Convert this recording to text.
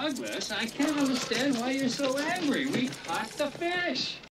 Douglas, I can't understand why you're so angry. We caught the fish.